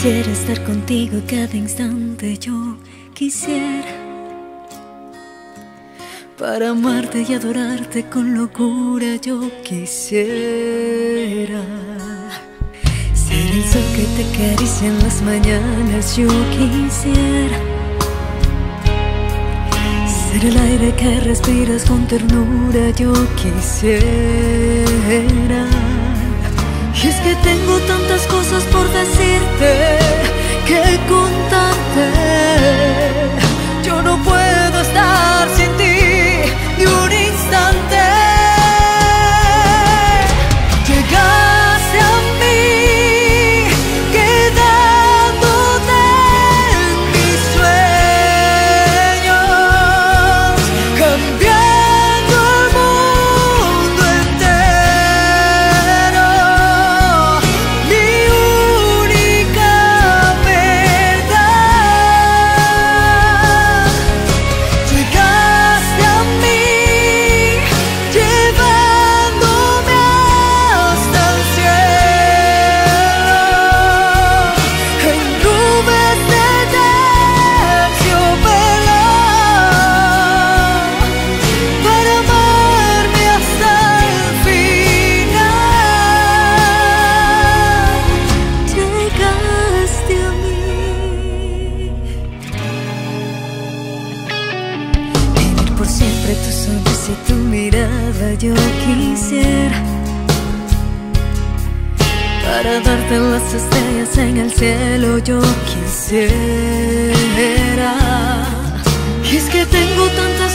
Quisiera estar contigo cada instante, yo quisiera, para amarte y adorarte con locura, yo quisiera ser el sol que te acaricia en las mañanas, yo quisiera ser el aire que respiras con ternura, yo quisiera. Y es que tengo tantas cosas por decirte, que contarte. Yo no puedo estar sin ti ni un instante. Llegaste a mí, quedándote en mis sueños, cambiando el mundo entero. Mi única verdad. Llegaste a mí, llevándome hasta el cielo, en nubes de terciopelo, para amarme hasta el final. Llegaste a mí. Vivir por siempre tu sonrisa y tu mirada, yo quisiera, para darte las estrellas en el cielo, yo quisiera. Y es que tengo tanta